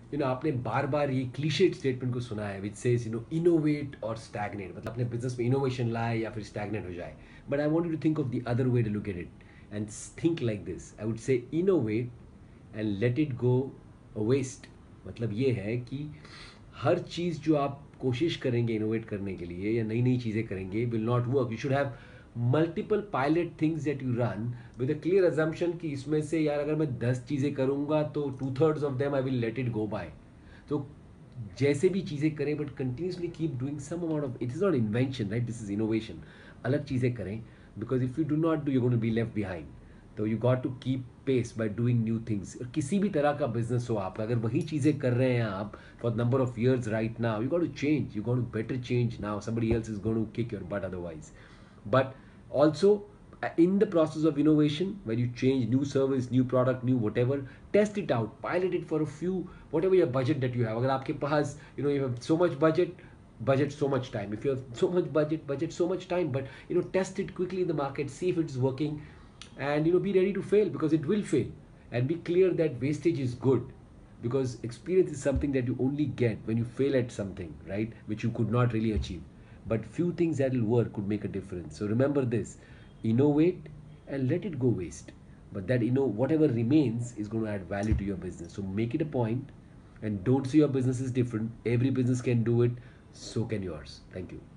आपने बार बार ये clichéd statement को सुना है विच सेज इनोवेट और स्टैग्नेट, मतलब अपने बिजनेस में इनोवेशन लाए या फिर स्टैग्नेट हो जाए. But I want you to think of the other way to look at it and think like this. I would say innovate and let it go waste. मतलब ये है कि हर चीज़ जो आप कोशिश करेंगे इनोवेट करने के लिए या नई नई चीज़ें करेंगे will not work. You should have multiple pilot things that you run with a clear assumption कि इसमें से यार अगर मैं 10 चीज़ें करूंगा तो 2/3 of them I will let it go by. तो जैसे भी चीज़ें करें but continuously keep doing some amount of, it is not invention right, this is innovation. अलग चीज़ें करें because if you do not do you going to be left behind. तो you got to keep pace by doing new things. किसी भी तरह का business हो आपका, अगर वही चीज़ें कर रहे हैं आप for number of years right now, you got to change, you got to better change now. Somebody else is going to kick your butt otherwise. But also in the process of innovation, when you change new service, new product, new whatever, test it out, pilot it for a few, whatever your budget that you have. अगर आपके पास you have so much budget so much time. If you have so much budget so much time. But test it quickly in the market, see if it's working, and be ready to fail because it will fail. And be clear that wastage is good, because experience is something that you only get when you fail at something, right, which you could not really achieve. But few things that will work could make a difference. So remember this: innovate and let it go waste. But that whatever remains is going to add value to your business. So make it a point and don't see your business is different. Every business can do it, so can yours. Thank you.